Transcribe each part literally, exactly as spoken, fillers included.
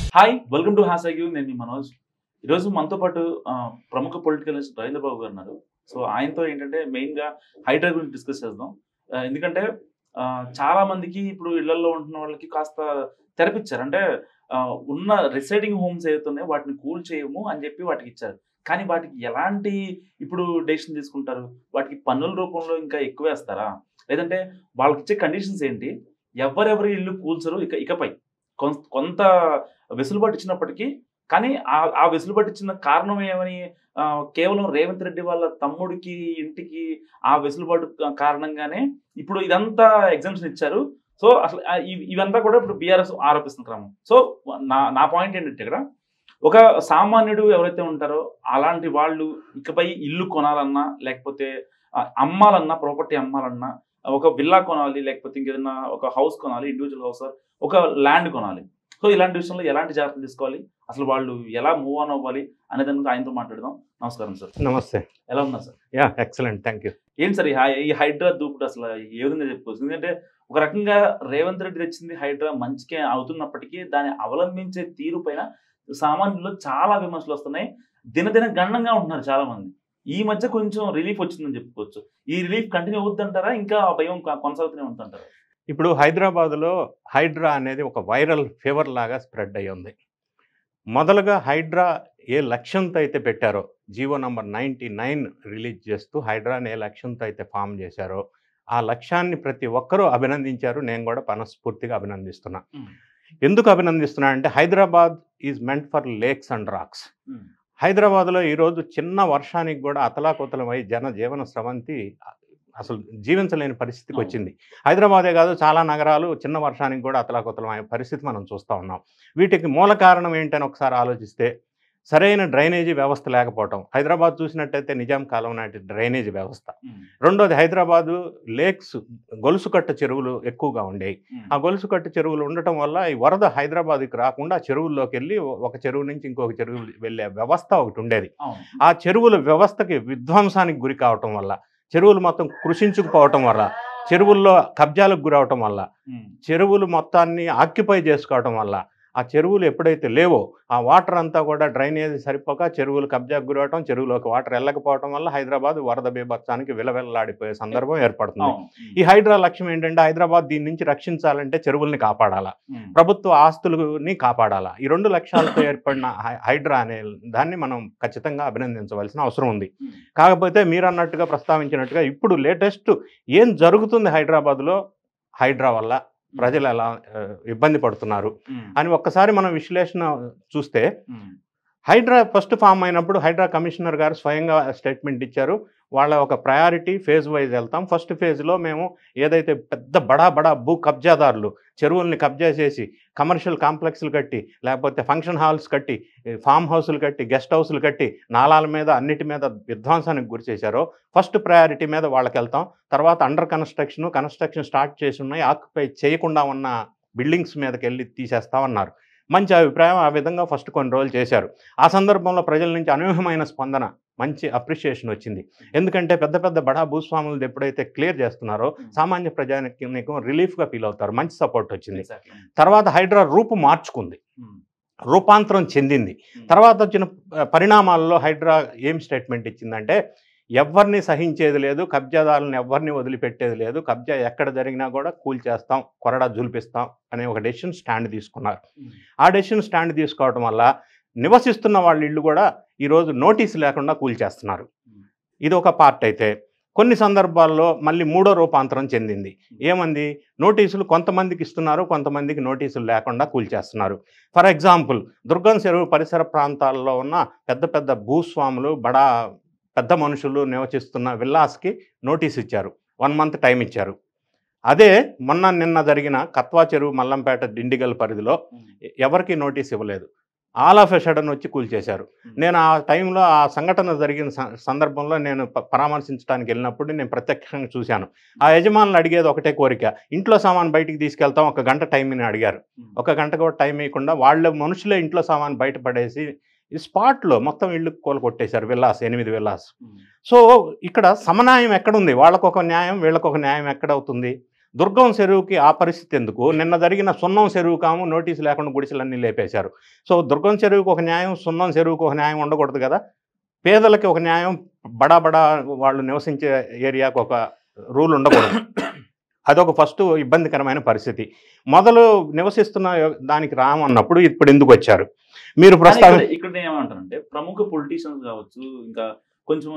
Hi welcome to hashtag U. నేను మీ మనోజ్. ఈరోజు మనతో పాటు ఆహ్, ప్రముఖ పొలిటికలిస్ట్ రవీంద్ర బాబు గారు ఉన్నారు. సో ఆయనతో ఏంటంటే మెయిన్‌గా హైడ్రా గురించి డిస్కస్ చేద్దాం. ఆహ్, ఎందుకంటే ఆహ్, చాలా మందికి ఇప్పుడు ఇళ్లల్లో ఉంటున్న వాళ్ళకి కాస్త తెరపిచ్చారు. అంటే ఆహ్, ఉన్న రిసైడింగ్ హోమ్స్ ఏవైతే ఉన్నాయో వాటిని కూల్ చేయము అని చెప్పి వాటికి ఇచ్చారు. కానీ వాటికి ఎలాంటి ఇప్పుడు డెసిషన్ తీసుకుంటారు? వాటికి పన్నుల రూపంలో ఇంకా ఎక్కువేస్తారా? లేదంటే వాళ్ళకిచ్చే కండిషన్స్ ఏంటి? ఎవరెవరి ఇల్లు కూల్చరు ఇక ఇకపై. కొం కొంత వెసులుబాటు ఇచ్చినప్పటికీ కానీ ఆహ్, ఆ వెసులుబాటు ఇచ్చిన కారణం ఏమని ఆహ్, కేవలం రేవంత్ రెడ్డి వాళ్ళ తమ్ముడికి ఇంటికి ఆ వెసులుబాటు క కారణంగానే ఇప్పుడు ఇదంతా ఎగ్జామ్షన్ ఇచ్చారు. సో, అసలు ఆహ్, ఇవి ఇవంతా కూడా ఇప్పుడు బీఆర్ఎస్ ఆరోపిస్తున్న క్రమం. సో, నా నా పాయింట్ ఏంటంటే ఇక్కడ ఒక సామాన్యుడు ఎవరైతే ఉంటారో అలాంటి వాళ్ళు ఇకపై ఇల్లు కొనాలన్నా, లేకపోతే ఆహ్, అమ్మాలన్నా, ప్రాపర్టీ అమ్మాలన్నా, ఒక విల్లా కొనాలి, లేకపోతే ఇంకేదన్నా ఒక హౌస్ కొనాలి, ఇండివిడ్యువల్ హౌస్, ఒక ల్యాండ్ కొనాలి. సో, ఇలాంటి విషయంలో ఎలాంటి జాగ్రత్తలు తీసుకోవాలి? అసలు వాళ్ళు ఎలా మూవ్ ఆన్ అవ్వాలి అనే దాని గురించి ఆయనతో మాట్లాడదాం. నమస్కారం సార్. నమస్తే. ఎలా ఉన్నారు sir? Yeah! Excellent. Thank you. ఏంటి సార్ ఈ హై ఈ హైడ్రా దూకుడు అసలు ఏ విధంగా చెప్పుకోవచ్చు? ఎందుకంటే ఒక రకంగా రేవంత్ రెడ్డి తెచ్చింది హైడ్రా మంచికే అవుతున్నప్పటికీ దాన్ని అవలంబించే తీరు పైన సామాన్యుల్లో చాలా విమర్శలు వస్తున్నాయి. దినదిన గణనంగా ఉంటున్నారు చాలా మంది. ఈ మధ్య కొంచెం రిలీఫ్ వచ్చిందని చెప్పుకోవచ్చు. ఈ రిలీఫ్ కంటిన్యూ అవుద్దంటారా? ఇంకా ఆ భయం క కొనసాగుతూనే ఉందంటారా? ఇప్పుడు హైదరాబాద్‌లో హైడ్రా అనేది ఒక వైరల్ ఫీవర్ లాగా స్ప్రెడ్ అయ్యి ఉంది. మొదలుగా హైడ్రా ఏ లక్ష్యంతో అయితే పెట్టారో జీవో నంబర్ తొంభై తొమ్మిది రిలీజ్ చేస్తూ హైడ్రాని ఏ లక్ష్యంతో అయితే ఫార్మ్ చేశారో ఆ లక్ష్యాన్ని ప్రతి ఒక్కరూ అభినందించారు. నేను కూడా మనస్ఫూర్తిగా అభినందిస్తున్నా. హ్మ్. ఎందుకు అభినందిస్తున్నా అంటే Hyderabad is meant for lakes and rocks. హ్మ్. హైదరాబాద్‌లో ఈరోజు చిన్న వర్షానికి కూడా అతలాకుతలమై జనజీవన స్రవంతి అసలు జీవించలేని పరిస్థితికి అవును. వచ్చింది. హైదరాబాదే కాదు చాలా నగరాలు చిన్న వర్షానికి కూడా అతలాకుతలమయ్యే పరిస్థితి మనం చూస్తా ఉన్నాం. వీటికి మూల కారణం ఏంటని ఒకసారి ఆలోచిస్తే సరైన డ్రైనేజీ వ్యవస్థ లేకపోవటం. హైదరాబాద్ చూసినట్టయితే నిజాం కాలం నాటి డ్రైనేజీ వ్యవస్థ. హ్మ్. రెండోది హైదరాబాదు లేక్స్ గొలుసుకట్ట చెరువులు ఎక్కువగా ఉండేవి. హ్మ్. ఆ గొలుసుకట్ట చెరువులు ఉండటం వల్ల ఈ వరద హైదరాబాద్‌కి రాకుండా చెరువుల్లోకెళ్ళి ఒక చెరువు నుంచి ఇంకొక చెరువు వెళ్ళే వ్యవస్థ ఒకటి ఉండేది. అవును. ఆ చెరువుల వ్యవస్థకి విధ్వంసానికి గురి కావటం వల్ల, చెరువులు మొత్తం కృషించుకుపోవటం వల్ల, చెరువుల్లో కబ్జాలకు గురవటం వల్ల, హ్మ్. చెరువులు మొత్తాన్ని ఆక్యుపై చేసుకోవటం వల్ల, ఆ చెరువులు ఎప్పుడైతే లేవో ఆ వాటర్ అంతా కూడా డ్రైనేజీ సరిపోక చెరువులు కబ్జాకు గురవటం, చెరువులోకి వాటర్ వెళ్ళకపోవటం వల్ల హైదరాబాద్ వరద బీభత్సానికి విలవిల్లాడిపోయే సందర్భం ఏర్పడుతుంది. అవును. హ్మ్. ఈ హైడ్రా లక్ష్యం ఏంటంటే హైదరాబాద్ దీని నుంచి రక్షించాలంటే చెరువుల్ని కాపాడాలా, హ్మ్. ప్రభుత్వ ఆస్తులని కాపాడాలా. ఈ రెండు లక్ష్యాలతో ఏర్పడిన హై హైడ్రా అనే దాన్ని మనం ఖచ్చితంగా అభినందించవలసిన అవసరం ఉంది. హ్మ్. కాకపోతే మీరన్నట్టుగా ప్రస్తావించినట్టుగా ఇప్పుడు లేటెస్ట్ ఏం జరుగుతుంది హైదరాబాద్‌లో హైడ్రా వల్ల ప్రజలు ఎలా ఆహ్, ఇబ్బంది పడుతున్నారు హ్మ్. అని ఒక్కసారి మనం విశ్లేషణ చూస్తే హ్మ్. హైడ్రా ఫస్ట్ ఫార్మ్ అయినప్పుడు హైడ్రా కమిషనర్ గారు స్వయంగా స్టేట్మెంట్ ఇచ్చారు. వాళ్ళ ఒక ప్రయారిటీ ఫేజ్ వైజ్ వెళ్తాం. ఫస్ట్ ఫేజ్‌లో మేము ఏదైతే పెద్ద బడా బడా భూ కబ్జాదారులు చెరువుల్ని కబ్జా చేసి కమర్షియల్ కాంప్లెక్స్‌లు కట్టి, లేకపోతే ఫంక్షన్ హాల్స్ కట్టి, ఫార్మ్ హౌస్‌లు కట్టి, గెస్ట్ హౌస్‌లు కట్టి, నాలాల మీద అన్నిటి మీద విధ్వంసానికి గురి చేశారో ఫస్ట్ ప్రయారిటీ మీద వాళ్ళకెళ్తాం. తర్వాత అండర్ కన్‌స్ట్రక్షన్, కన్‌స్ట్రక్షన్ స్టార్ట్ చేసి ఉన్నాయి. ఆక్యుపై చేయకుండా ఉన్న బిల్డింగ్స్ మీదకెళ్ళి తీసేస్తామన్నారు. మంచి అభిప్రాయం. ఆ విధంగా ఫస్ట్ కొన్ని రోజులు చేశారు. ఆ సందర్భంలో ప్రజల నుంచి అనూహ్యమైన స్పందన, మంచి అప్రిషియేషన్ వచ్చింది. ఎందుకంటే పెద్ద పెద్ద బడా భూస్వాములది ఎప్పుడైతే క్లియర్ చేస్తున్నారో హ్మ్. సామాన్య ప్రజానికం రిలీఫ్‌గా ఫీల్ అవుతారు. మంచి సపోర్ట్ వచ్చింది. ఎగ్జాక్ట్‌లీ. తర్వాత హైడ్రా రూపు మార్చుకుంది. హ్మ్. రూపాంతరం చెందింది. హ్మ్. తర్వాత వచ్చిన ఆహ్, పరిణామాల్లో హైడ్రా ఏం స్టేట్మెంట్ ఇచ్చిందంటే ఎవ్వరిని సహించేది లేదు, కబ్జాదారులను ఎవ్వరిని వదిలిపెట్టేది లేదు, కబ్జా ఎక్కడ జరిగినా కూడా కూల్చేస్తాం, కొరడా జులిపిస్తాం అనే ఒక డెసిషన్ స్టాండ్ తీసుకున్నారు. హ్మ్. ఆ డెసిషన్ స్టాండ్ తీసుకోవడం వల్ల నివసిస్తున్న వాళ్ళ ఇళ్ళు కూడా ఈరోజు నోటీస్ లేకుండా కూల్చేస్తున్నారు. హ్మ్. ఇది ఒక పార్ట్ అయితే, కొన్ని సందర్భాల్లో మళ్ళీ మూడో రూపాంతరం చెందింది. ఏమంది? నోటీసులు కొంతమందికి ఇస్తున్నారు, కొంతమందికి నోటీసులు లేకుండా కూల్చేస్తున్నారు. ఫర్ ఎగ్జాంపుల్ దుర్గం చెరువు పరిసర ప్రాంతాల్లో ఉన్న పెద్ద పెద్ద భూస్వాములు, బడా పెద్ద మనుషులు నివసిస్తున్న విల్లాస్‌కి నోటీస్ ఇచ్చారు. ఒక మంత్ టైమ్ ఇచ్చారు. అదే మొన్న నిన్న జరిగిన కత్వా చెరువు, మల్లంపేట, డిండిగల్ పరిధిలో హ్మ్. ఎవరికీ నోటీస్ ఇవ్వలేదు. ఆల్ ఆఫ్ ఎ సడెన్ వచ్చి కూల్చేశారు. హ్మ్. నేను ఆ టైంలో ఆ సంఘటన జరిగిన స సందర్భంలో నేను ప పరామర్శించడానికి వెళ్ళినప్పుడు నేను ప్రత్యక్షంగా చూశాను. ఆ యజమానులు అడిగేది ఒకటే కోరిక. ఇంట్లో సామాను బయటికి తీసుకెళ్తాం, ఒక గంట టైంని అడిగారు. హ్మ్. ఒక గంట కూడా టైం ఇవ్వకుండా వాళ్ళ మనుషులే ఇంట్లో సామాను బయట పడేసి ఈ స్పాట్‌లో మొత్తం ఇల్లు కూలగొట్టేశారు. విల్లాస్, ఎనిమిది విల్లాస్. హ్మ్. సో, ఇక్కడ సమన్యాయం ఎక్కడుంది? వాళ్ళకొక న్యాయం, వీళ్ళకొక న్యాయం ఎక్కడవుతుంది? దుర్గం చెరువుకి ఆ పరిస్థితి ఎందుకు? నిన్న జరిగిన సున్నం చెరువు కాము నోటీసు లేకుండా గుడిసెలన్నీ లేపేశారు. సో దుర్గం చెరువుకి ఒక న్యాయం, సున్నం చెరువుకి ఒక న్యాయం ఉండకూడదు కదా? పేదలకి ఒక న్యాయం, బడా బడా వాళ్ళు నివసించే ఏరియాకి ఒక రూల్ ఉండకూడదు. అదొక ఫస్ట్ ఇబ్బందికరమైన పరిస్థితి. మొదలు నివసిస్తున్న దానికి రామన్నప్పుడు ఇప్పుడు ఎందుకు వచ్చారు మీరు? ప్రస్తుతం ఇక్కడ ఏమంటారంటే ప్రముఖ పొలిటీషియన్స్ కావచ్చు, ఇంకా కొంచెం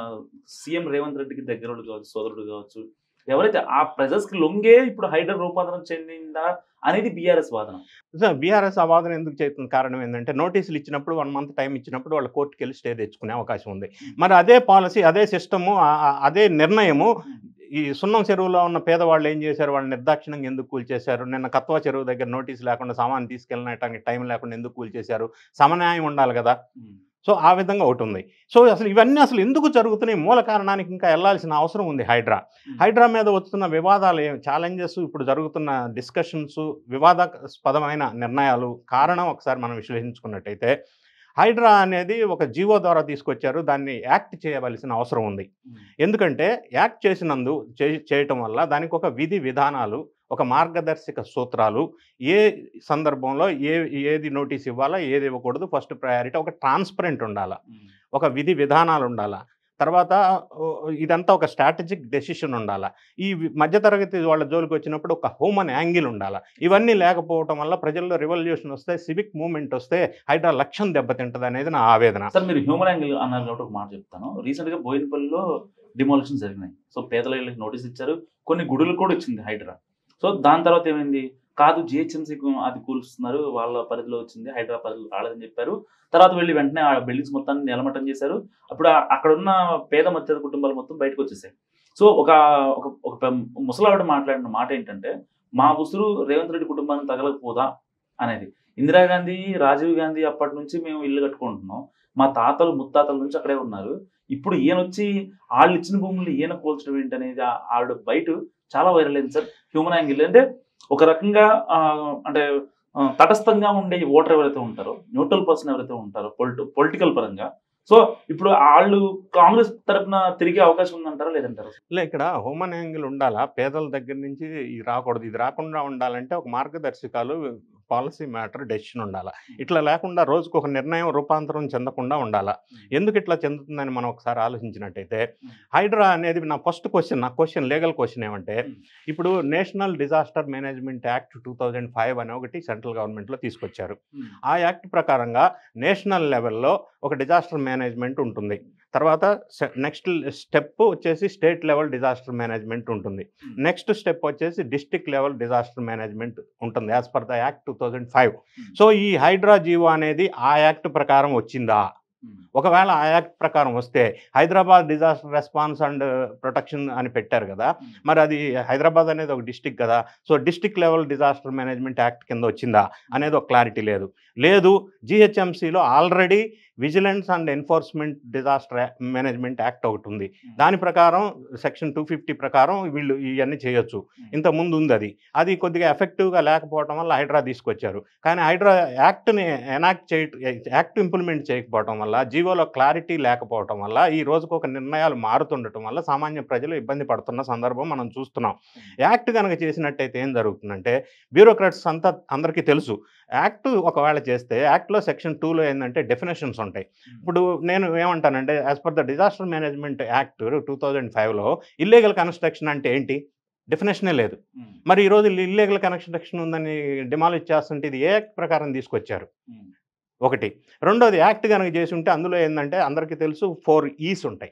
సీఎం రేవంత్ రెడ్డికి దగ్గరోడు కావచ్చు, సోదరుడు కావచ్చు, ఎవరైతే ఆ ప్రెజర్స్కి లొంగే ఇప్పుడు హైడ్రా రూపాంతరం చెందిందా అనేది బీఆర్ఎస్ వాదన. బీఆర్ఎస్ ఆ వాదన ఎందుకు చేస్తుంది? కారణం ఏంటంటే నోటీసులు ఇచ్చినప్పుడు వన్ మంత్ టైం ఇచ్చినప్పుడు వాళ్ళ కోర్టుకి వెళ్ళి స్టే తెచ్చుకునే అవకాశం ఉంది. మరి అదే పాలసీ, అదే సిస్టము, అదే నిర్ణయము ఈ సున్నం చెరువులో ఉన్న పేదవాళ్ళు ఏం చేశారు? వాళ్ళు నిర్దాక్షిణంగా ఎందుకు కూల్చేశారు? నిన్న కత్వా చెరువు దగ్గర నోటీసు లేకుండా సామాన్ తీసుకెళ్ళడానికి టైం లేకుండా ఎందుకు కూల్చేశారు? సమన్యాయం ఉండాలి కదా. సో ఆ విధంగా ఒకటి ఉంది. సో అసలు ఇవన్నీ అసలు ఎందుకు జరుగుతున్నాయి? మూల కారణానికి ఇంకా వెళ్ళాల్సిన అవసరం ఉంది. హైడ్రా హైడ్రా మీద వస్తున్న వివాదాలు, ఛాలెంజెస్, ఇప్పుడు జరుగుతున్న డిస్కషన్స్, వివాదాస్పదమైన నిర్ణయాలు కారణం ఒకసారి మనం విశ్లేషించుకున్నట్టయితే హైడ్రా అనేది ఒక జీవో ద్వారా తీసుకొచ్చారు. దాన్ని యాక్ట్ చేయవలసిన అవసరం ఉంది. ఎందుకంటే యాక్ట్ చేసినందు చేయటం వల్ల దానికి ఒక విధి విధానాలు, ఒక మార్గదర్శక సూత్రాలు, ఏ సందర్భంలో ఏ ఏది నోటీస్ ఇవ్వాలా, ఏది ఇవ్వకూడదు, ఫస్ట్ ప్రయారిటీ, ఒక ట్రాన్స్పరెంట్ ఉండాలా, ఒక విధి విధానాలు ఉండాలా, తర్వాత ఇదంతా ఒక స్ట్రాటజిక్ డెసిషన్ ఉండాలా, ఈ మధ్యతరగతి వాళ్ళ జోలికి వచ్చినప్పుడు ఒక హ్యూమన్ యాంగిల్ ఉండాలా. ఇవన్నీ లేకపోవటం వల్ల ప్రజల్లో రివల్యూషన్ వస్తే, సివిక్ మూవ్మెంట్ వస్తే హైడ్రా లక్ష్యం దెబ్బతింటది అనేది నా ఆవేదన. సార్ మీరు హ్యూమన్ యాంగిల్ అన్నారు కాబట్టి ఒక మాట చెప్తాను. రీసెంట్గా బోయినపల్లిలో డిమాలిషన్ జరిగినాయి. సో పేదల ఇళ్ళకి నోటీస్ ఇచ్చారు, కొన్ని గుడులు కూడా ఇచ్చింది హైడ్రా. సో దాని తర్వాత ఏమైంది? కాదు జిహెచ్ఎంసీ అది కూల్స్తున్నారు, వాళ్ళ పరిధిలో వచ్చింది, హైడ్రా పరిధిలో రాలేదని చెప్పారు. తర్వాత వెళ్ళి వెంటనే ఆ బిల్డింగ్స్ మొత్తాన్ని నిలమట్టం చేశారు. అప్పుడు అక్కడ ఉన్న పేద మధ్య కుటుంబాలు మొత్తం బయటకు వచ్చేసాయి. సో ఒక ఒక ముసలావిడ మాట్లాడిన మాట ఏంటంటే, మా ఉసురు రేవంత్ రెడ్డి కుటుంబాన్ని తగలకపోదా అనేది. ఇందిరాగాంధీ, రాజీవ్ గాంధీ అప్పటి నుంచి మేము ఇల్లు కట్టుకుంటున్నాం, మా తాతలు ముత్తాతల నుంచి అక్కడే ఉన్నారు, ఇప్పుడు ఈయన వచ్చి వాళ్ళు ఇచ్చిన భూములు ఈయన కూల్చడం ఏంటి అనేది ఆవిడ బయట చాలా వైరల్ అయింది సార్. హ్యూమన్ యాంగిల్ అంటే ఒక రకంగా అంటే తటస్థంగా ఉండే ఓటర్ ఎవరైతే ఉంటారో, న్యూట్రల్ పర్సన్ ఎవరైతే ఉంటారో పొలిటి పొలిటికల్ పరంగా, సో ఇప్పుడు వాళ్ళు కాంగ్రెస్ తరఫున తిరిగే అవకాశం ఉందంటారా లేదంటారా? లే, ఇక్కడ హ్యూమన్ యాంగిల్ ఉండాలా, పేదల దగ్గర నుంచి ఇది రాకూడదు. ఇది రాకుండా ఉండాలంటే ఒక మార్గదర్శకాలు, పాలసీ మ్యాటర్, డెసిషన్ ఉండాలా. ఇట్లా లేకుండా రోజుకు ఒక నిర్ణయం రూపాంతరం చెందకుండా ఉండాలా. ఎందుకు ఇట్లా చెందుతుందని మనం ఒకసారి ఆలోచించినట్టయితే, హైడ్రా అనేది నా ఫస్ట్ క్వశ్చన్, నా క్వశ్చన్ లీగల్ క్వశ్చన్ ఏమంటే, ఇప్పుడు national disaster management act two thousand five అని ఒకటి సెంట్రల్ గవర్నమెంట్లో తీసుకొచ్చారు. ఆ యాక్ట్ ప్రకారంగా నేషనల్ లెవెల్లో ఒక డిజాస్టర్ మేనేజ్మెంట్ ఉంటుంది. తర్వాత నెక్స్ట్ స్టెప్ వచ్చేసి స్టేట్ లెవెల్ డిజాస్టర్ మేనేజ్మెంట్ ఉంటుంది. నెక్స్ట్ స్టెప్ వచ్చేసి డిస్ట్రిక్ట్ లెవెల్ డిజాస్టర్ మేనేజ్మెంట్ ఉంటుంది as per the act two thousand five. So ఈ హైడ్రా జీవో అనేది ఆ యాక్ట్ ప్రకారం వచ్చిందా? ఒకవేళ ఆ యాక్ట్ ప్రకారం వస్తే Hyderabad disaster response and protection అని పెట్టారు కదా, మరి అది హైదరాబాద్ అనేది ఒక డిస్టిక్ కదా, so district level disaster management act కింద వచ్చిందా అనేది ఒక క్లారిటీ లేదు. లేదు జిహెచ్ఎంసీలో already vigilance and enforcement disaster management act ఒకటి ఉంది. దాని ప్రకారం సెక్షన్ టూ ఫిఫ్టీ ప్రకారం వీళ్ళు ఇవన్నీ చేయొచ్చు. ఇంతకుముందు ఉంది అది అది కొద్దిగా ఎఫెక్టివ్గా లేకపోవడం వల్ల హైడ్రా తీసుకొచ్చారు. కానీ హైడ్రా యాక్ట్ని ఎనాక్ట్ చేయ యాక్ట్ ఇంప్లిమెంట్ చేయకపోవడం వల్ల, జీవోలో క్లారిటీ లేకపోవడం వల్ల, ఈ రోజుకు ఒక నిర్ణయాలు మారుతుండటం వల్ల సామాన్య ప్రజలు ఇబ్బంది పడుతున్న సందర్భం మనం చూస్తున్నాం. యాక్ట్ కనుక చేసినట్టయితే ఏం జరుగుతుందంటే, బ్యూరోక్రాట్స్ అంతా అందరికీ తెలుసు, యాక్ట్ ఒకవేళ చేస్తే యాక్ట్లో సెక్షన్ టూలో ఏంటంటే డెఫినేషన్స్ ఉంటాయి. ఇప్పుడు నేను ఏమంటానంటే, as per the disaster management act two thousand ఫైవ్లో ఇల్లీగల్ కన్స్ట్రక్షన్ అంటే ఏంటి? డెఫినేషనే లేదు. మరి ఈరోజు ఇల్లీగల్ కన్స్ట్రక్షన్ ఉందని డిమాలిష్ చేస్తుంటే ఇది ఏ యాక్ట్ ప్రకారం తీసుకొచ్చారు? ఒకటి. రెండోది, యాక్ట్ కనుక చేసి ఉంటే అందులో ఏంటంటే అందరికీ తెలుసు ఫోర్ ఈస్ ఉంటాయి.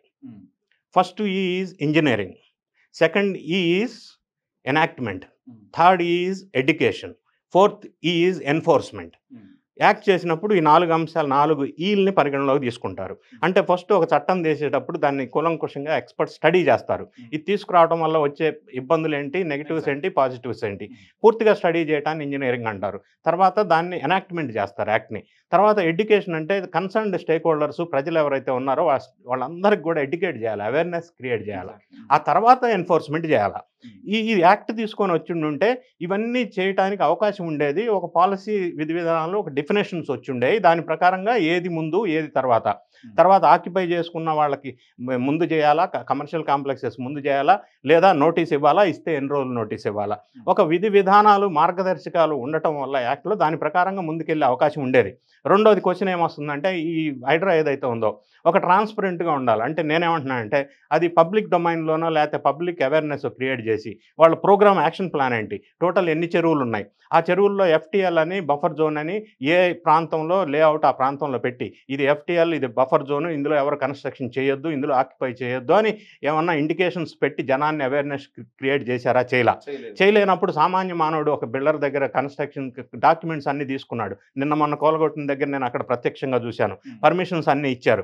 First E is engineering, second E is enactment, third is education, fourth is enforcement. Act చేసినప్పుడు ఈ నాలుగు అంశాలు, నాలుగు ఈల్ని పరిగణలోకి తీసుకుంటారు. అంటే ఫస్ట్ ఒక చట్టం చేసేటప్పుడు దాన్ని కూలంకుషంగా ఎక్స్పర్ట్ స్టడీ చేస్తారు. ఇది తీసుకురావడం వల్ల వచ్చే ఇబ్బందులు ఏంటి, నెగిటివ్స్ ఏంటి, పాజిటివ్స్ ఏంటి, పూర్తిగా స్టడీ చేయడాన్ని ఇంజనీరింగ్ అంటారు. తర్వాత దాన్ని ఎనాక్ట్మెంట్ చేస్తారు యాక్ట్ని. తర్వాత ఎడ్యుకేషన్ అంటే కన్సర్న్డ్ స్టేక్ హోల్డర్స్, ప్రజలు ఎవరైతే ఉన్నారో వాళ్ళందరికీ కూడా ఎడ్యుకేట్ చేయాలి, అవేర్నెస్ క్రియేట్ చేయాలి. ఆ తర్వాత ఎన్ఫోర్స్మెంట్ చేయాలి. ఈ ఈ యాక్ట్ తీసుకొని వచ్చి ఉంటే ఇవన్నీ చేయడానికి అవకాశం ఉండేది. ఒక పాలసీ విధి విధానాలు, ఒక డెఫినేషన్స్ వచ్చి ఉండేవి. దాని ప్రకారంగా ఏది ముందు ఏది తర్వాత. తర్వాత ఆక్యుపై చేసుకున్న వాళ్ళకి ముందు చేయాలా, కమర్షియల్ కాంప్లెక్సెస్ ముందు చేయాలా, లేదా నోటీస్ ఇవ్వాలా, ఇస్తే ఎన్ని రోజులు నోటీస్ ఇవ్వాలా, ఒక విధి విధానాలు మార్గదర్శకాలు ఉండటం వల్ల యాక్ట్లో దాని ప్రకారంగా ముందుకెళ్ళే అవకాశం ఉండేది. రెండోది క్వశ్చన్ ఏమొస్తుందంటే ఈ హైడ్రా ఏదైతే ఉందో ఒక ట్రాన్స్పరెంట్గా ఉండాలి. అంటే నేనేమంటున్నానంటే అది పబ్లిక్ డొమైన్లోనో లేకపోతే పబ్లిక్ అవేర్నెస్ క్రియేట్ చేసి వాళ్ళ ప్రోగ్రామ్ యాక్షన్ ప్లాన్ ఏంటి, టోటల్ ఎన్ని చెరువులు ఉన్నాయి, ఆ చెరువుల్లో ఎఫ్టీఎల్ అని బఫర్ జోన్ అని ఏ ప్రాంతంలో లేఅవుట్ ఆ ప్రాంతంలో పెట్టి ఇది ఎఫ్టీఎల్ ఇది బఫర్ జోన్, ఇందులో ఎవరు కన్స్ట్రక్షన్ చేయొద్దు, ఇందులో ఆక్యుపై చేయొద్దు అని ఏమన్నా ఇండికేషన్స్ పెట్టి జనాన్ని అవేర్నెస్ క్రియేట్ చేశారా? చేయలా. చేయలేనప్పుడు సామాన్య మానవుడు ఒక బిల్డర్ దగ్గర కన్స్ట్రక్షన్ డాక్యుమెంట్స్ అన్ని తీసుకున్నాడు. నిన్న మొన్న కోలగొట్టిన దగ్గర నేను అక్కడ ప్రత్యక్షంగా చూశాను. పర్మిషన్స్ అన్నీ ఇచ్చారు.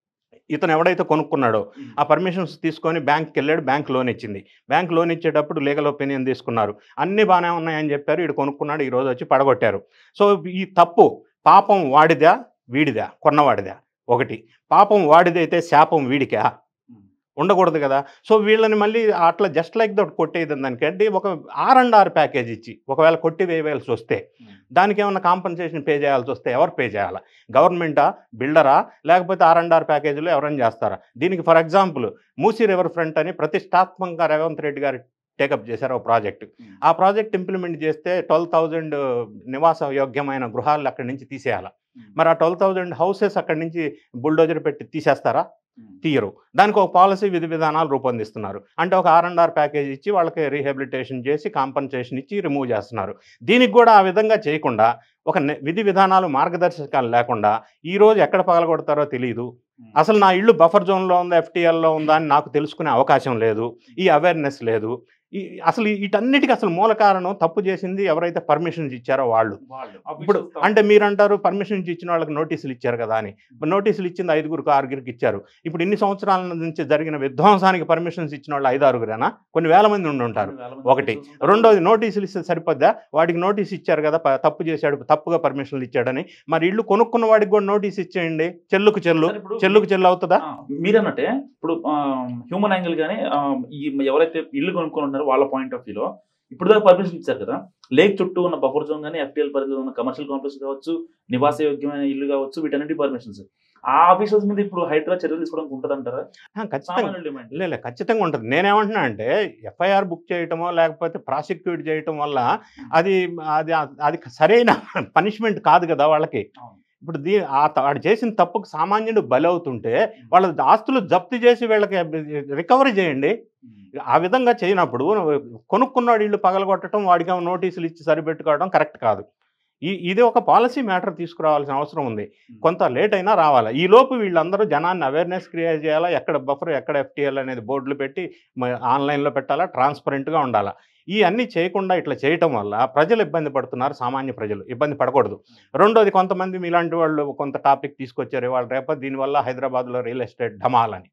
ఇతను ఎవడైతే కొనుక్కున్నాడో ఆ పర్మిషన్స్ తీసుకొని బ్యాంక్కి వెళ్ళాడు, బ్యాంక్ లోన్ ఇచ్చింది. బ్యాంక్ లోన్ ఇచ్చేటప్పుడు లీగల్ ఒపీనియన్ తీసుకున్నారు, అన్నీ బాగానే ఉన్నాయని చెప్పారు. ఇడు కొనుక్కున్నాడు, ఈరోజు వచ్చి పడగొట్టారు. సో ఈ తప్పు పాపం వాడిదా వీడిదా? కొన్నవాడిదా? ఒకటి పాపం వాడిదైతే శాపం వీడికా? ఉండకూడదు కదా. సో వీళ్ళని మళ్ళీ అట్లా జస్ట్ లైక్ దట్ కొట్టేది దానికంటే ఒక ఆర్ అండ్ ఆర్ ప్యాకేజ్ ఇచ్చి ఒకవేళ కొట్టి వేయవలసి వస్తే దానికి ఏమన్నా కాంపన్సేషన్ పే చేయాల్సి వస్తే ఎవరు పే చేయాలా? గవర్నమెంటా, బిల్డరా, లేకపోతే ఆర్ అండ్ ఆర్ ప్యాకేజీలో ఎవరైనా చేస్తారా? దీనికి for example Musi river front అని ప్రతిష్టాత్మకంగా రేవంత్ రెడ్డి గారు టేకప్ చేశారు ఒక ప్రాజెక్టు. ఆ ప్రాజెక్ట్ ఇంప్లిమెంట్ చేస్తే ట్వెల్వ్ థౌజండ్ నివాస యోగ్యమైన గృహాలు అక్కడి నుంచి తీసేయాలి. మరి ఆ ట్వెల్వ్ థౌజండ్ హౌసెస్ అక్కడి నుంచి బుల్డోజర్ పెట్టి తీసేస్తారా? తీయరు. దానికి ఒక పాలసీ విధి విధానాలు రూపొందిస్తున్నారు. అంటే ఒక ఆర్ అండ్ ఆర్ ప్యాకేజ్ ఇచ్చి వాళ్ళకి రీహాబిలిటేషన్ చేసి కాంపన్సేషన్ ఇచ్చి రిమూవ్ చేస్తున్నారు. దీనికి కూడా ఆ విధంగా చేయకుండా ఒక విధి విధానాలు మార్గదర్శకాలు లేకుండా ఈరోజు ఎక్కడ పగలగొడతారో తెలియదు. అసలు నా ఇల్లు బఫర్ జోన్లో ఉందా ఎఫ్టీఎల్లో ఉందా అని నాకు తెలుసుకునే అవకాశం లేదు, ఈ అవేర్నెస్ లేదు. ఈ అసలు వీటన్నిటికీ అసలు మూల కారణం తప్పు చేసింది ఎవరైతే పర్మిషన్స్ ఇచ్చారో వాళ్ళు. ఇప్పుడు అంటే మీరు అంటారు పర్మిషన్స్ ఇచ్చిన వాళ్ళకి నోటీసులు ఇచ్చారు కదా అని. నోటీసులు ఇచ్చింది ఐదుగురికి ఆరుగురికి ఇచ్చారు. ఇప్పుడు ఇన్ని సంవత్సరాల నుంచి జరిగిన విధ్వంసానికి పర్మిషన్స్ ఇచ్చిన వాళ్ళు ఐదు ఆరుగురేనా? కొన్ని వేల మంది ఉండి ఉంటారు. ఒకటి. రెండోది నోటీసులు ఇస్తే సరిపోద్దా? వాడికి నోటీస్ ఇచ్చారు కదా, తప్పు చేశాడు, తప్పుగా పర్మిషన్లు ఇచ్చాడని. మరి ఇల్లు కొనుక్కున్న వాడికి కూడా నోటీస్ ఇచ్చేయండి. చెల్లుకు చెల్లు చెల్లుకు చెల్లు అవుతుందా? మీరన్నట్టే ఇప్పుడు హ్యూమన్ యాంగిల్ గానీ ఎవరైతే ఇల్లు కొనుక్కొని వాళ్ళ పాయింట్ ఆఫ్ వ్యూలో ఇప్పుడు దాకా పర్మిషన్ ఇచ్చారు కదా, లేక్ చుట్టూ ఉన్న బఫర్ జోన్ కానీ ఎఫ్టీఎల్ పరిధిలో ఉన్న కమర్షియల్ కాంప్లెక్స్ కావచ్చు, నివాస యోగ్యమైన ఇల్లు కావచ్చు, వీటన్నిటి పర్మిషన్స్ ఆ ఆఫీసర్స్ మీద ఇప్పుడు హైడ్రా చర్యలు తీసుకోవడానికి ఉంటుంది అంటారా? ఖచ్చితంగా లేదు, ఖచ్చితంగా ఉంటుంది. నేనేమంటున్నా అంటే ఎఫ్ఐఆర్ బుక్ చేయటమో లేకపోతే ప్రాసిక్యూట్ చేయటం వల్ల అది అది అది సరైన పనిష్మెంట్ కాదు కదా వాళ్ళకి. ఇప్పుడు దీ వాడు చేసిన తప్పుకు సామాన్యుడు బలవుతుంటే వాళ్ళ ఆస్తులు జప్తు చేసి వీళ్ళకి రికవరీ చేయండి. ఆ విధంగా చేయనప్పుడు కొనుక్కున్నాడు ఇల్లు పగలగొట్టడం, వాడికి నోటీసులు ఇచ్చి సరిపెట్టుకోవడం కరెక్ట్ కాదు. ఈ ఇది ఒక పాలసీ మ్యాటర్ తీసుకురావాల్సిన అవసరం ఉంది. కొంత లేట్ అయినా రావాలి. ఈ లోపు వీళ్ళందరూ జనాన్ని అవేర్నెస్ క్రియేట్ చేయాలా, ఎక్కడ బఫర్ ఎక్కడ ఎఫ్టీఎల్ అనేది బోర్డులు పెట్టి ఆన్లైన్లో పెట్టాలా, ట్రాన్స్పరెంట్గా ఉండాలా. ఈ అన్నీ చేయకుండా ఇట్లా చేయటం వల్ల ప్రజలు ఇబ్బంది పడుతున్నారు, సామాన్య ప్రజలు ఇబ్బంది పడకూడదు. రెండోది కొంతమంది మీలాంటి వాళ్ళు కొంత టాపిక్ తీసుకొచ్చారు వాళ్ళు రేపు దీనివల్ల హైదరాబాద్లో రియల్ ఎస్టేట్ ఢమాలని.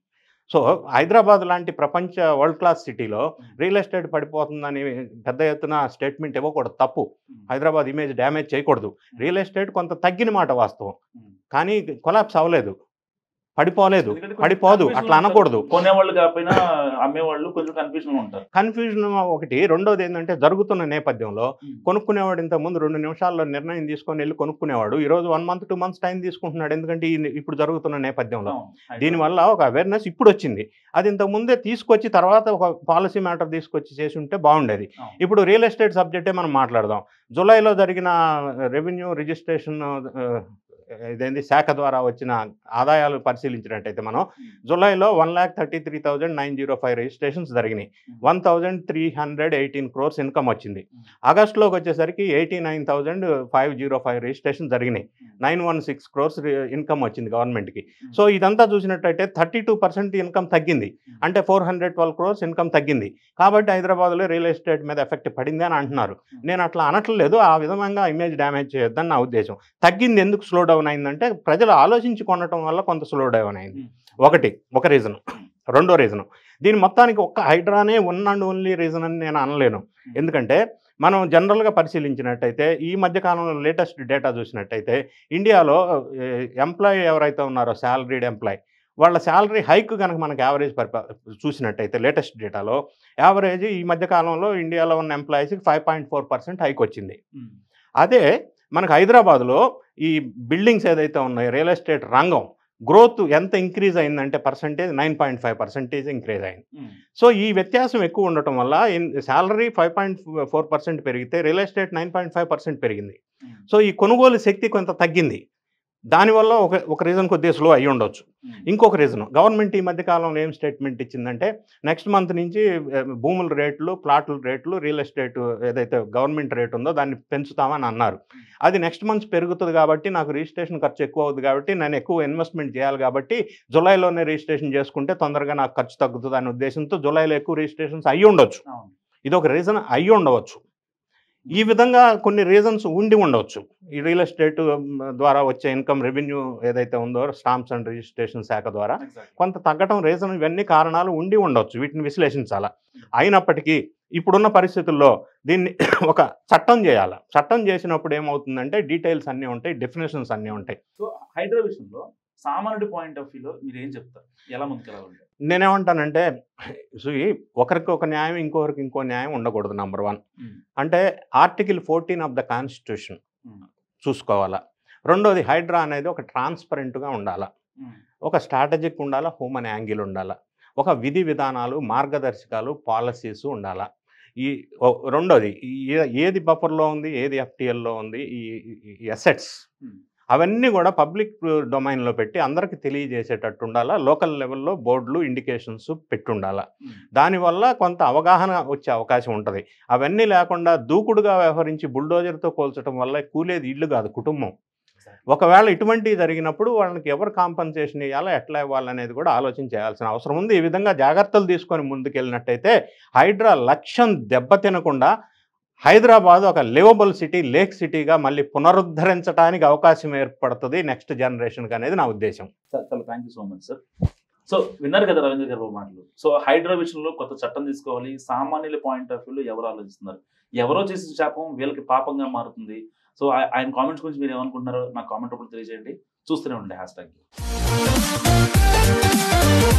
సో హైదరాబాద్ లాంటి ప్రపంచ వరల్డ్ క్లాస్ సిటీలో రియల్ ఎస్టేట్ పడిపోతుందని పెద్ద ఎత్తున స్టేట్మెంట్ ఇవ్వకూడదు, తప్పు. హైదరాబాద్ ఇమేజ్ డ్యామేజ్ చేయకూడదు. రియల్ ఎస్టేట్ కొంత తగ్గిన మాట వాస్తవం, కానీ కొలాప్స్ అవ్వలేదు, పడిపోలేదు, పడిపోదు, అట్లా అనకూడదు. కొనేవాళ్ళు కాకపోయినా అమ్మేవాళ్ళు కొంచెం కన్ఫ్యూజన్ ఉంటారు. కన్ఫ్యూజన్ ఒకటి. రెండోది ఏంటంటే జరుగుతున్న నేపథ్యంలో కొనుక్కునేవాడు ఇంత ముందు రెండు నిమిషాల్లో నిర్ణయం తీసుకొని వెళ్ళి కొనుక్కునేవాడు ఈరోజు one month two months time తీసుకుంటున్నాడు. ఎందుకంటే ఇప్పుడు జరుగుతున్న నేపథ్యంలో దీనివల్ల ఒక అవేర్నెస్ ఇప్పుడు వచ్చింది. అది ఇంతకు ముందే తీసుకొచ్చి తర్వాత ఒక పాలసీ మ్యాటర్ తీసుకొచ్చి చేసి ఉంటే బాగుండేది. ఇప్పుడు రియల్ ఎస్టేట్ సబ్జెక్టే మనం మాట్లాడదాం. జూలైలో జరిగిన రెవెన్యూ రిజిస్ట్రేషన్ ఇదేంటి శాఖ ద్వారా వచ్చిన ఆదాయాలు పరిశీలించినట్టయితే మనం జూలైలో one lakh thirty three thousand nine zero five registrations జరిగినాయి. One thousand three hundred eighteen crores income వచ్చింది. ఆగస్టులోకి వచ్చేసరికి eighty nine thousand five zero five registration జరిగినాయి. Nine one six crores income వచ్చింది గవర్నమెంట్కి. సో ఇదంతా చూసినట్టయితే థర్టీ టూ పర్సెంట్ ఇన్కమ్ తగ్గింది. అంటే four hundred twelve crores income తగ్గింది. కాబట్టి హైదరాబాద్లో రియల్ ఎస్టేట్ మీద ఎఫెక్ట్ పడింది అని అంటున్నారు. నేను అట్లా అనట్లేదు, ఆ విధంగా ఇమేజ్ డ్యామేజ్ చేయొద్దని నా ఉద్దేశం. తగ్గింది ఎందుకు స్లో డౌన్ అయిందంటే ప్రజలు ఆలోచించి కొనటం వల్ల కొంత స్లో డౌన్ అయింది. ఒకటి ఒక రీజన్. రెండో రీజను దీని మొత్తానికి ఒక్క హైడ్రానే వన్ అండ్ ఓన్లీ రీజన్ అని నేను అనలేను. ఎందుకంటే మనం జనరల్గా పరిశీలించినట్టయితే ఈ మధ్యకాలంలో లేటెస్ట్ డేటా చూసినట్టయితే ఇండియాలో ఎంప్లాయీ ఎవరైతే ఉన్నారో శాలరీడ్ ఎంప్లాయీ వాళ్ళ శాలరీ హైక్ కనుక మనకు యావరేజ్ పరిప చూసినట్టయితే లేటెస్ట్ డేటాలో యావరేజ్ ఈ మధ్యకాలంలో ఇండియాలో ఉన్న ఎంప్లాయీస్కి five point four percent hike వచ్చింది. అదే మనకు హైదరాబాద్లో ఈ బిల్డింగ్స్ ఏదైతే ఉన్నాయో రియల్ ఎస్టేట్ రంగం గ్రోత్ ఎంత ఇంక్రీజ్ అయిందంటే percentage nine point five percentage increase అయింది. సో ఈ వ్యత్యాసం ఎక్కువ ఉండటం వల్ల salary five point four percent పెరిగితే real estate nine point five percent పెరిగింది. సో ఈ కొనుగోలు శక్తి కొంత తగ్గింది. దానివల్ల ఒక ఒక రీజన్ కొద్దిగా స్లో అయ్యి ఉండొచ్చు. ఇంకొక రీజన్ గవర్నమెంట్ ఈ మధ్య కాలంలో ఏం స్టేట్మెంట్ ఇచ్చిందంటే నెక్స్ట్ మంత్ నుంచి భూముల రేట్లు, ప్లాట్ల రేట్లు, రియల్ ఎస్టేట్ ఏదైతే గవర్నమెంట్ రేట్ ఉందో దాన్ని పెంచుతామని అన్నారు. అది నెక్స్ట్ మంత్ పెరుగుతుంది కాబట్టి నాకు రిజిస్ట్రేషన్ ఖర్చు ఎక్కువ అవుతుంది కాబట్టి నేను ఎక్కువ ఇన్వెస్ట్మెంట్ చేయాలి కాబట్టి జూలైలోనే రిజిస్ట్రేషన్ చేసుకుంటే తొందరగా నాకు ఖర్చు తగ్గుతుంది అనే ఉద్దేశంతో జూలైలో ఎక్కువ రిజిస్ట్రేషన్స్ అయ్యి ఉండొచ్చు. ఇది ఒక రీజన్ అయ్యి ఉండవచ్చు. ఈ విధంగా కొన్ని రీజన్స్ ఉండి ఉండవచ్చు. ఈ రియల్ ఎస్టేట్ ద్వారా వచ్చే ఇన్కమ్ రెవెన్యూ ఏదైతే ఉందో స్టాంప్స్ అండ్ రిజిస్ట్రేషన్ శాఖ ద్వారా కొంత తగ్గటం రీజన్ ఇవన్నీ కారణాలు ఉండి ఉండవచ్చు. వీటిని విశ్లేషించాలా. అయినప్పటికీ ఇప్పుడున్న పరిస్థితుల్లో దీన్ని ఒక చట్టం చేయాలి. చట్టం చేసినప్పుడు ఏమవుతుందంటే డీటెయిల్స్ అన్నీ ఉంటాయి, డెఫినేషన్స్ అన్నీ ఉంటాయి. సో హైడ్రా విషయంలో సామాన్యుడి పాయింట్ ఆఫ్ వ్యూలో మీరు ఏం చెప్తారు? ఎలా ముందుకెళ్ళాలి? నేనేమంటానంటే ఒకరికి ఒక న్యాయం ఇంకొకరికి ఇంకో న్యాయం ఉండకూడదు. నంబర్ వన్ అంటే article fourteen of the constitution చూసుకోవాలా. రెండోది హైడ్రా అనేది ఒక ట్రాన్స్పరెంట్గా ఉండాలా, ఒక స్ట్రాటజిక్ ఉండాలా, హ్యూమన్ యాంగిల్ ఉండాలా, ఒక విధి విధానాలు, మార్గదర్శకాలు, పాలసీస్ ఉండాలా. ఈ రెండోది ఏది బఫర్లో ఉంది, ఏది ఎఫ్టీఎల్లో ఉంది, ఈ అసెట్స్ అవన్నీ కూడా పబ్లిక్ డొమైన్లో పెట్టి అందరికీ తెలియజేసేటట్టు ఉండాలా. లోకల్ లెవెల్లో బోర్డులు ఇండికేషన్స్ పెట్టుండాలా. దానివల్ల కొంత అవగాహన వచ్చే అవకాశం ఉంటుంది. అవన్నీ లేకుండా దూకుడుగా వ్యవహరించి బుల్డోజర్తో కోల్చడం వల్ల కూలేది ఇల్లు కాదు, కుటుంబం. ఒకవేళ ఇటువంటివి జరిగినప్పుడు వాళ్ళకి ఎవరు కాంపన్సేషన్ ఇవ్వాలో, ఎట్లా ఇవ్వాలనేది కూడా ఆలోచన చేయాల్సిన అవసరం ఉంది. ఈ విధంగా జాగ్రత్తలు తీసుకొని ముందుకెళ్ళినట్టయితే హైడ్రా లక్ష్యం దెబ్బతినకుండా హైదరాబాద్ ఒక లివబుల్ సిటీ, లేక్ సిటీగా మళ్ళీ పునరుద్ధరించడానికి అవకాశం ఏర్పడుతుంది నెక్స్ట్ జనరేషన్కి అనేది నా ఉద్దేశం. సార్ చాలా thank you so much sir. So విన్నారు కదా రవీంద్ర గారు మాటలు. సో హైడ్రా విషయంలో కొత్త చట్టం తీసుకోవాలి. సామాన్యుల పాయింట్ ఆఫ్ వ్యూలో ఎవరు ఆలోచిస్తున్నారు? ఎవరో చేసిన శాపం వీళ్ళకి పాపంగా మారుతుంది. సో ఆయన కామెంట్స్ గురించి మీరు ఏమనుకుంటున్నారో నాకు కామెంట్ రూపంలో తెలియజేయండి. చూస్తూనే ఉండండి హ్యాష్ ట్యాగ్.